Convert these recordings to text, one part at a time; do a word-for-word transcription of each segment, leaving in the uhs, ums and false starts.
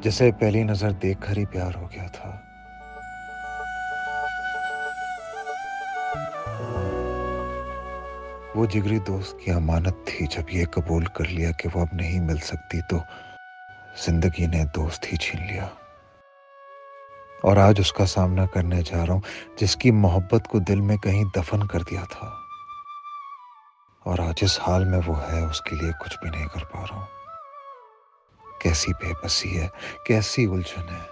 जिसे पहली नजर देखकर ही प्यार हो गया था। वो जिगरी दोस्त की अमानत थी। जब ये कबूल कर लिया कि वो अब नहीं मिल सकती तो जिंदगी ने दोस्त ही छीन लिया। और आज उसका सामना करने जा रहा हूं जिसकी मोहब्बत को दिल में कहीं दफन कर दिया था। और आज इस हाल में वो है, उसके लिए कुछ भी नहीं कर पा रहा हूं। कैसी बेबसी है, कैसी उलझन है।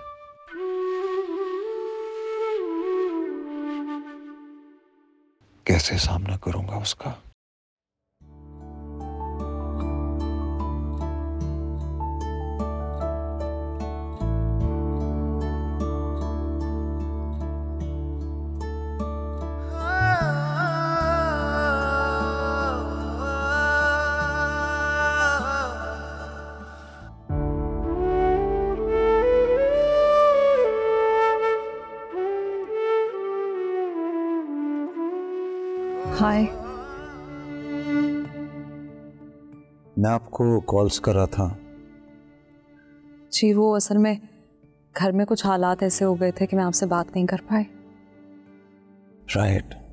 कैसे सामना करूंगा उसका। हाय। मैं आपको कॉल्स कर रहा था। जी वो असल में घर में कुछ हालात ऐसे हो गए थे कि मैं आपसे बात नहीं कर पाई। राइट।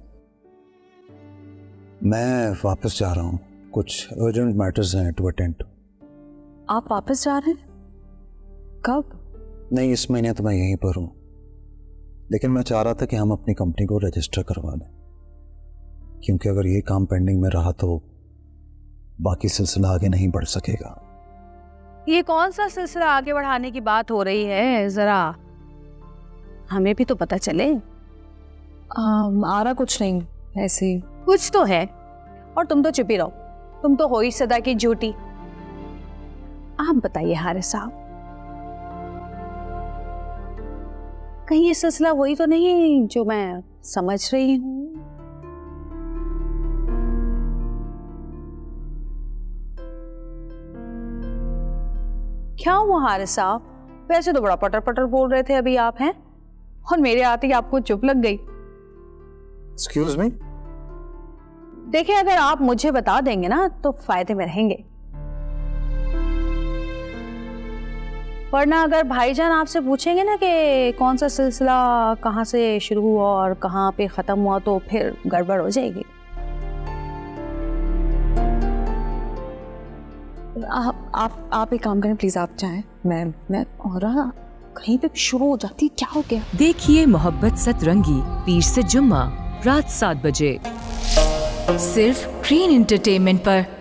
मैं वापस जा रहा हूँ, कुछ अर्जेंट मैटर्स हैं टू अटेंड। आप वापस जा रहे हैं? कब? नहीं, इस महीने तो मैं यहीं पर हूँ, लेकिन मैं चाह रहा था कि हम अपनी कंपनी को रजिस्टर करवा दें, क्योंकि अगर ये काम पेंडिंग में रहा तो बाकी सिलसिला आगे नहीं बढ़ सकेगा। ये कौन सा सिलसिला आगे बढ़ाने की बात हो रही है, जरा हमें भी तो पता चले। आ, आ रहा कुछ नहीं, ऐसे ही। कुछ तो है और तुम तो चुप ही रहो। तुम तो हो ही सदा की झूठी। आप बताइए हारिस साहब, कहीं ये सिलसिला वही तो नहीं जो मैं समझ रही हूँ? क्या हुआ हारिस साहब? वैसे तो बड़ा पटर पटर बोल रहे थे अभी आप, हैं, और मेरे आते ही आपको चुप लग गई। Excuse me. देखिए, अगर आप मुझे बता देंगे ना तो फायदे में रहेंगे, वरना अगर भाईजान आपसे पूछेंगे ना कि कौन सा सिलसिला कहाँ से शुरू हुआ और कहाँ पे खत्म हुआ तो फिर गड़बड़ हो जाएगी। आप आप आप एक काम करें प्लीज, आप जाएं। मैं मैं और कहीं पे शुरू हो जाती, क्या हो गया? देखिए मोहब्बत सतरंगी पीर से जुम्मा रात सात बजे सिर्फ ग्रीन एंटरटेनमेंट पर।